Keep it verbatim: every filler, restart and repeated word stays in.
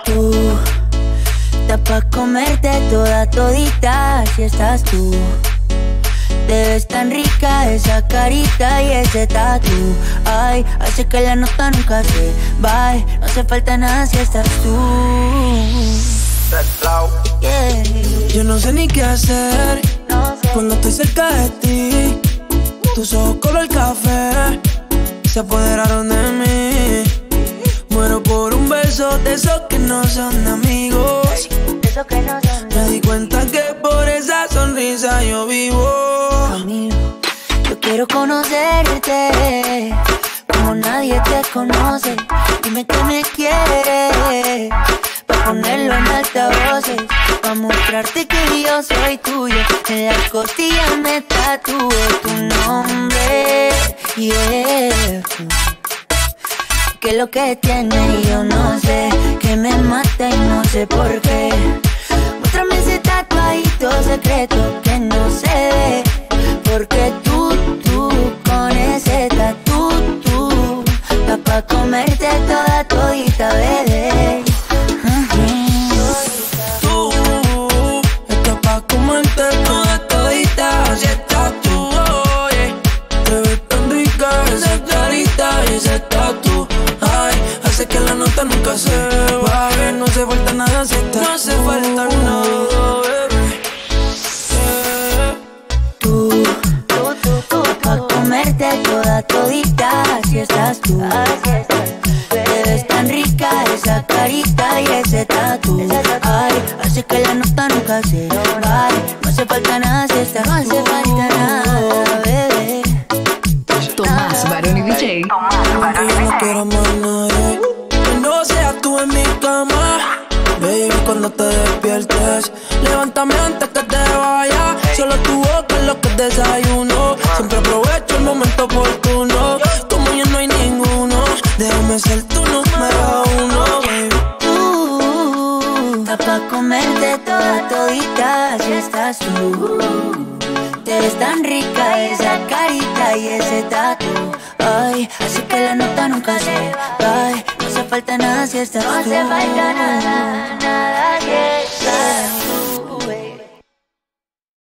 Tú, estás pa' comerte toda todita, si estás tú. Te ves tan rica esa carita y ese tatu. Ay, hace que la nota nunca se va. No hace falta nada si estás tú. Yeah. Yo no sé ni qué hacer No sé. cuando estoy cerca de ti. Tus ojos color café se apoderaron de mí. Muero por un beso de esos que no son amigos. Eso que no son. Me di cuenta que por esa sonrisa yo vivo. Conmigo, yo quiero conocerte como nadie te conoce. Dime que me quieres, pa' ponerlo en altavoces, pa' mostrarte que yo soy tuyo. En las costillas me tatúe tu nombre, yeah. Que lo que tiene yo no sé, que me mata y no sé por qué. Muéstrame ese tatuadito secreto que no se ve, porque tú, tú, con ese tatu, tú, estás pa' comerte toda todita, bebé. Tú estás pa' comerte toda todita, si estás tú, oye. Te ves tan rica esa carita y ese tatu. Ay, hace que la nota nunca se baje. No hace falta nada si estás. No hace falta nada, bebé. Tú, tú, tú, tú, pa' comerte toda todita, si estás tú. Te ves tan rica esa carita y ese tatu. Ay, hace que la nota nunca se va. No hace falta nada si estás. No hace falta nada, bebé. Tomás Baroni D J. Aunque yo no quiero más nadie que no seas tú en mi cama. Baby, cuando te despiertes, levántame antes que te vaya. Solo tu boca es lo que desayuno. Siempre aprovecho el momento oportuno. Como ya no hay ninguno, déjame ser tu número uno, baby. Tú, estás pa' comerte toda todita, si estás tú. Te ves tan rica esa carita y ese tatu. Ay, así que la nota nunca se va. No hace falta nada si estás tú. No hace falta nada, nada que estar.